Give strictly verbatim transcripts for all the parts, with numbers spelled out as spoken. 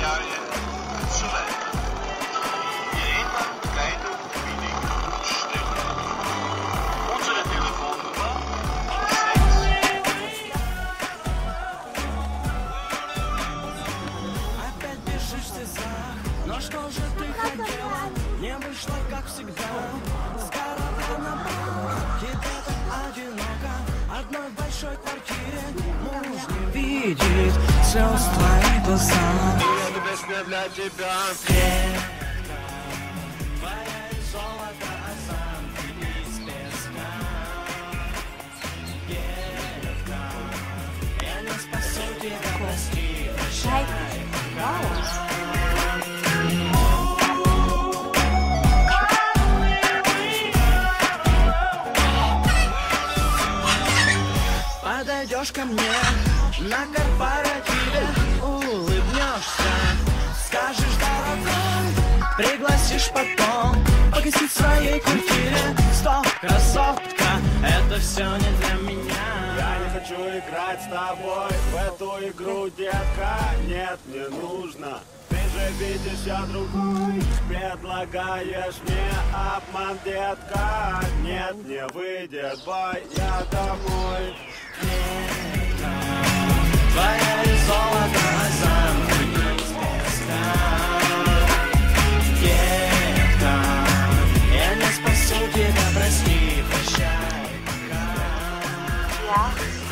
Materialien zu melden. Hierhin leiden Meeting-Stelle. Unsere Telefonnummer Опять бежишь в слезах, но что же ты хотела? Не вышло, как всегда, с города на бал. Тебе так одиноко, одной большой квартире. Муж не видит слез в твоих глазах. это песня для тебя. Твоя из золота, а сам ты из песка. Девка, я не спасу тебя, прости, прощай. Подойдешь ко мне на корпоративе, улыбнешься, скажешь дорогой, пригласишь потом погостить в своей квартире. Стоп, красотка, это все не для меня. Я не хочу играть с тобой в эту игру, детка. Нет, не нужно. Ты же видишь, я другой. Предлагаешь мне обман, детка. Нет, не выйдет бой, я домой. Твоя из золота, а сам ты из песка. Детка, я не спасу тебя, прости, прощай. Ja.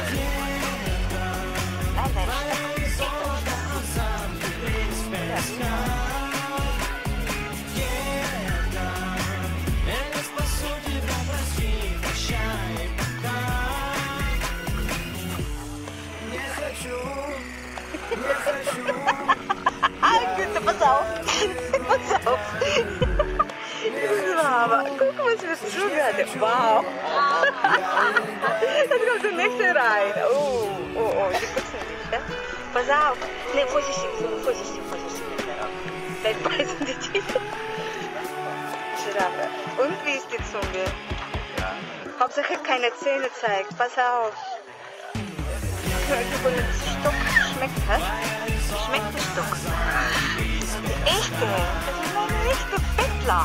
Pass auf, pass auf. Mama, guck mal, was wir tun gerade. Wow. Jetzt kommt der nächste rein. Oh, oh, oh, die putzen nicht, ja? Pass auf. Nee, vorsichtig, vorsichtig, vorsichtig mit der Augen. Vielleicht beißen die Tiere. Giraffe. Und wie ist die Zunge? Ja. Hauptsache keine Zähne zeigt. Pass auf. Wie der Stock schmeckt, hä? Schmeckt der Stock? Die echte. Das ist eine echte Bettler.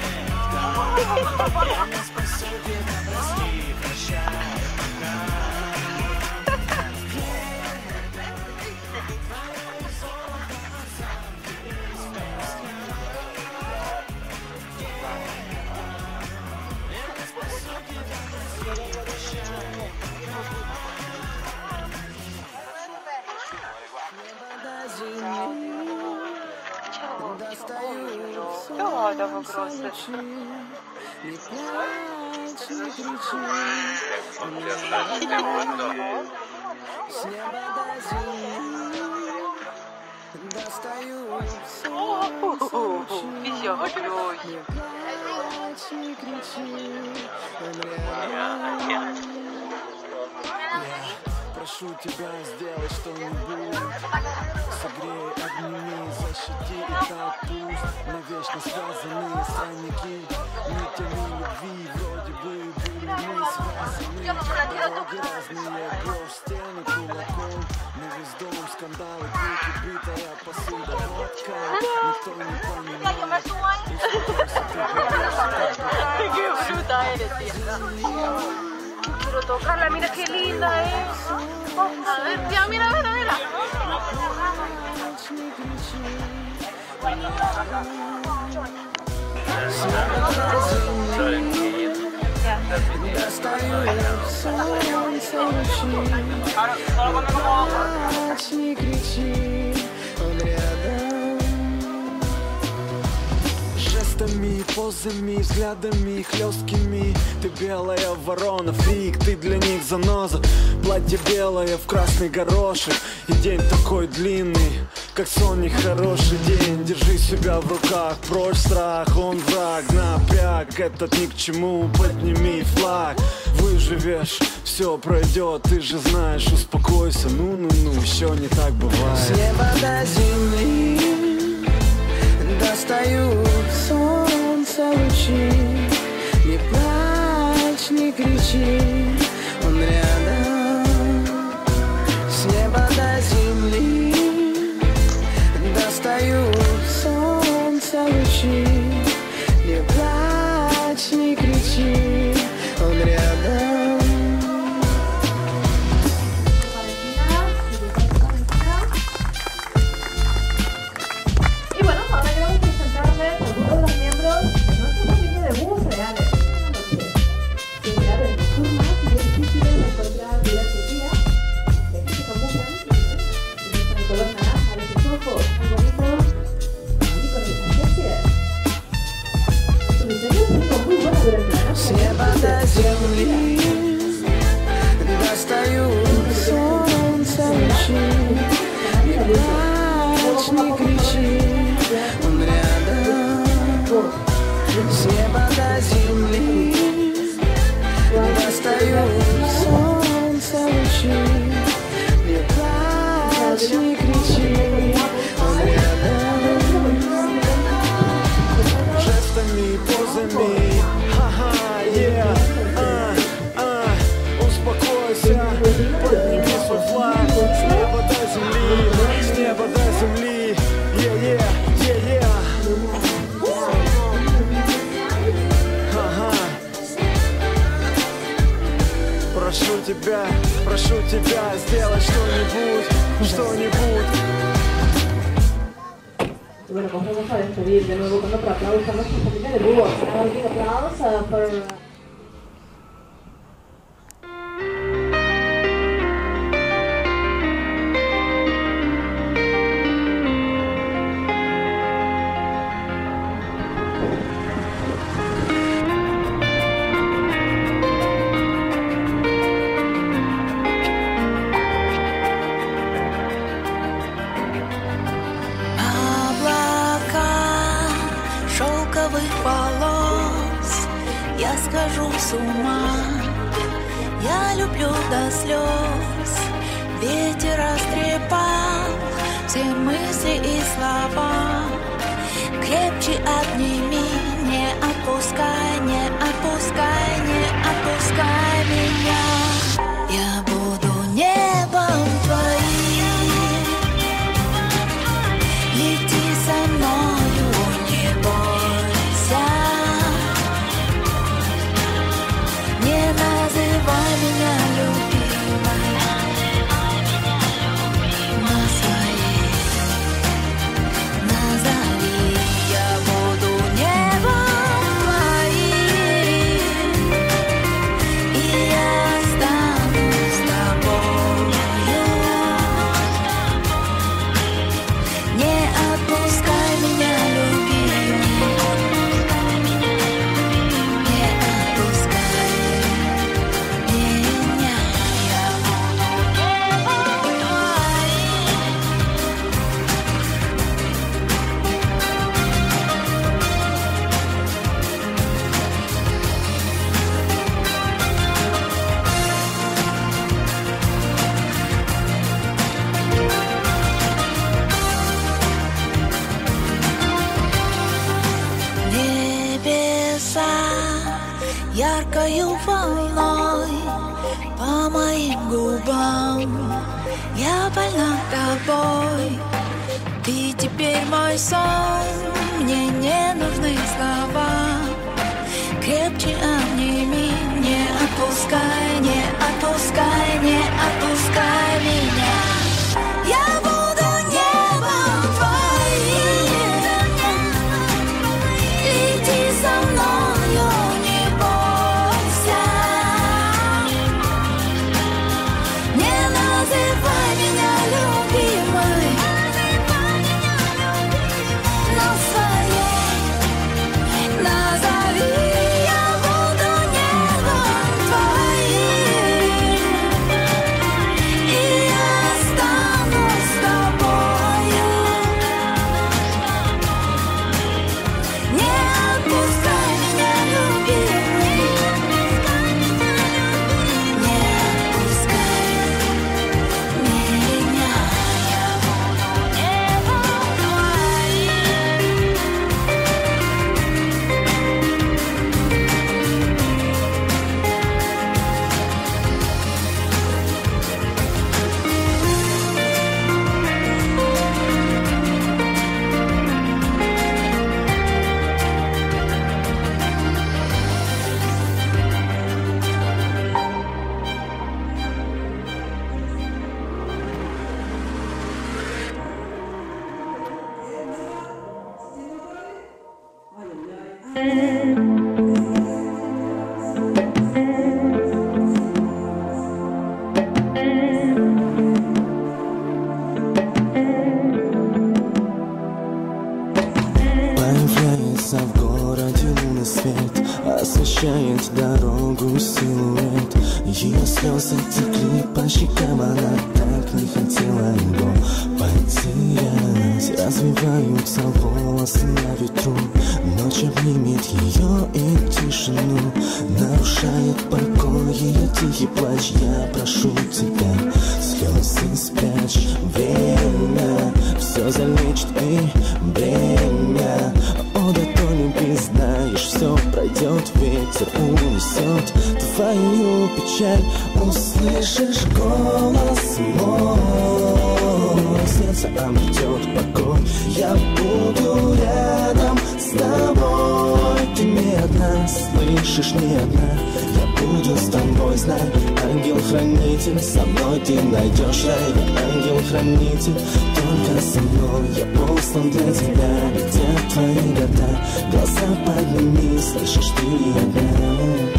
Ja, da war große. Еще прошу тебя, сделай что-нибудь. Согрей, обними, защити и так пусть. Навечно связанные странники. Нитями любви, вроде бы были мы связаны. Дороги разные, брошь стены кулаком. На весь дом скандалы, крики, битая посуда, водка. Никто не понимает. Qué bruta eres, tía. Pero tócala, mira qué linda es. A ver, tía, mira, mira, mira. Жестами, позами, взглядами хлесткими. Ты белая ворона, фрик, ты для них заноза. Платье белое в красный горошек. И день такой длинный, как сон, нехороший день. Держи себя в руках, прочь страх, он враг. Напряг, этот ни к чему, подними флаг. Выживешь, все пройдет, ты же знаешь, успокойся. Ну-ну-ну, еще не так бывает. С неба до земли достают солнце лучи. Не плачь, не кричи, он рядом. С неба до земли достают достают солнце лучи. Не плачь, не кричи, он рядом. Y bueno, ahora queremos presentarles a algunos de los miembros de nuestra familia de búhos reales. Porque si mirar en turmas es difícil encontrar diversos días de que se camuflan y muestran el color naranja de sus ojos, muy bonitos y con especies. Su diseño es muy bueno durante la noche. С неба до земли достают солнце лучи. Не плачь, не кричи, он рядом. С неба до земли достают солнце лучи. Не плачь, не кричи, он рядом. Жестами, позами, ха-ха, yeah, а, а, успокойся, подними свой флаг. С неба до земли, с неба до земли, yeah, yeah, yeah, yeah. Ага. Прошу тебя, прошу тебя, сделай что-нибудь, что-нибудь. Y bueno, pues vamos a despedir de nuevo con otro aplauso a nuestra familia de búhos. Ahora un big applause uh, for... волос, я схожу с ума. Я люблю до слез, ветер растрепал все мысли и слова. Крепче обними, не отпускай, не отпускай, не отпускай меня. Я буду небом твоим, лети со мною, не бойся. Не называй меня любимой, назови, назови. Я буду небом твоим, и я останусь с тобою. Не отпускай меня, любимый, не отпускай меня. Я буду небом твоим. Небеса яркою волной по моим губам. Я больна тобой, ты теперь мой сон. Мне не нужны слова, крепче обними, не отпускай, не отпускай, не отпускай меня. Я буду небом твоим, лети со мною, не бойся. Не называй меня любимой, Появляется в городе лунный свет, освещает дорогу силуэт. Ее слезы текли по щекам, она так не хотела его потерять. Развиваются волосы на ветру, ночь обнимет ее и тишину, нарушает покой ее тихий плач. Я прошу тебя, слезы спрячь, время все залечит и бремя. О, да то люби, знаешь, все пройдет, ветер унесет твою печаль. Услышишь голос мой, сердце обретет покой. Я буду рядом с тобой, ты не одна, слышишь, не одна. Я буду с тобой, знай, ангел-хранитель, со мной ты найдешь рай. Я ангел-хранитель, только со мной. Я послан для тебя, летят твои года. Глаза подними, слышишь, ты не одна.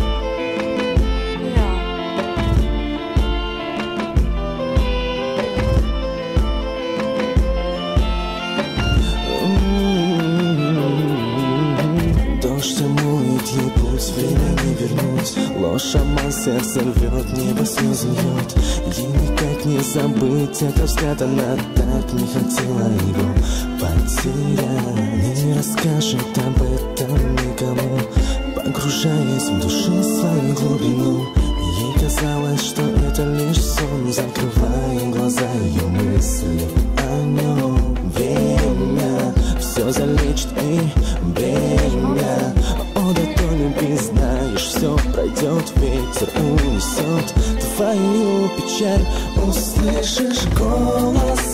Время не вернуть, ложь, обман, сердце рвет, небо слезы льет. Ей никак не забыть этот взгляд, она так не хотела его потерять. Не расскажет об этом никому, погружаясь в души свою глубину. Ей казалось, что это лишь сон, закрывая глаза, ее мысли о нем. Время все залечит и бремя. О, да то люби, знаешь, все пройдет, ветер унесет твою печаль. Услышишь голос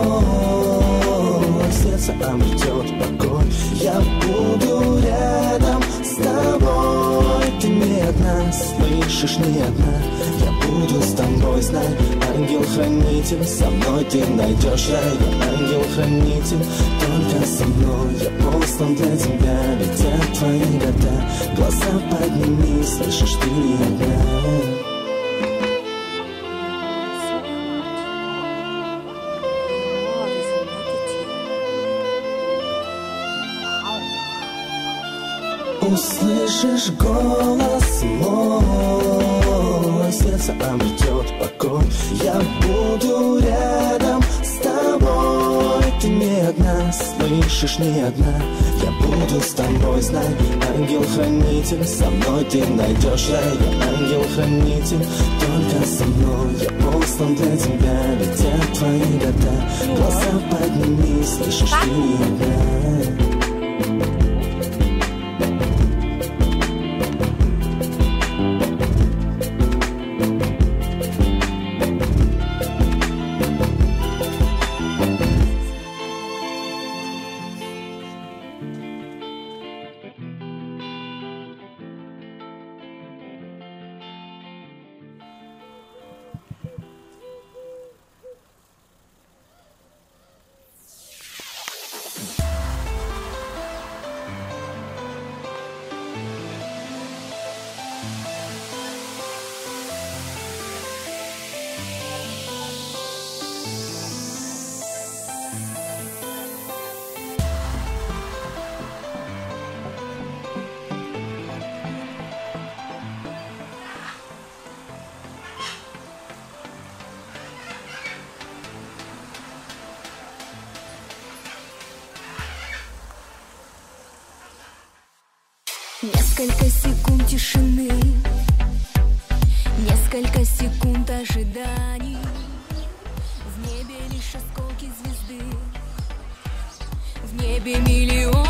мой, сердце обретет покой. Я буду рядом с тобой, ты не одна, слышишь, не одна. Я буду с тобой, знай, ангел-хранитель, со мной ты найдешь рай. Я ангел-хранитель, только со мной. Я послан для тебя, летят твои года. Глаза подними, слышишь, ты не одна. Услышишь голос мой, сердце обретет покой. Я буду рядом с тобой, ты не одна, слышишь, не одна. Я буду с тобой, знай, ангел-хранитель, со мной ты найдешь рай. Я ангел-хранитель, только со мной. Я послан для тебя, летят твои года. Глаза подними, слышишь, ты не одна. Несколько секунд тишины, несколько секунд ожиданий. В небе лишь осколки звезды, в небе миллион